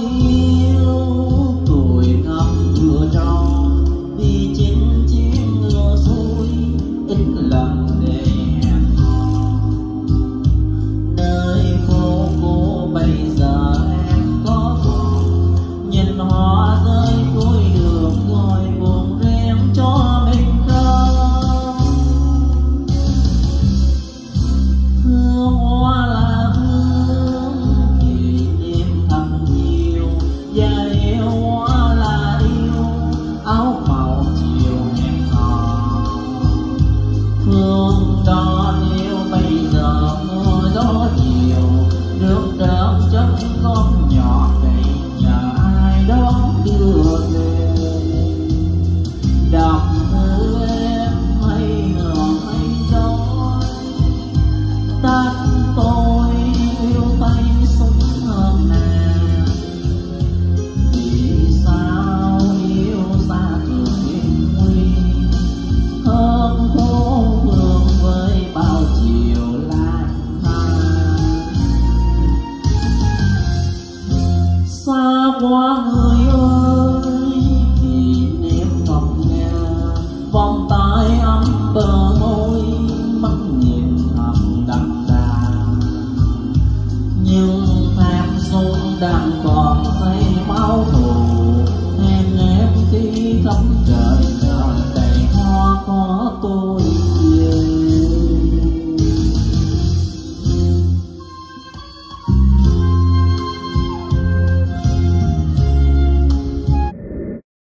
Quá người ơi, kỷ niệm ngọt ngào, vòng tay ấm bờ môi, mắt nhìn thầm đậm đà. Nhưng em xuân đang còn say máu thù, em khi khắp trời trời đầy hoa có tôi.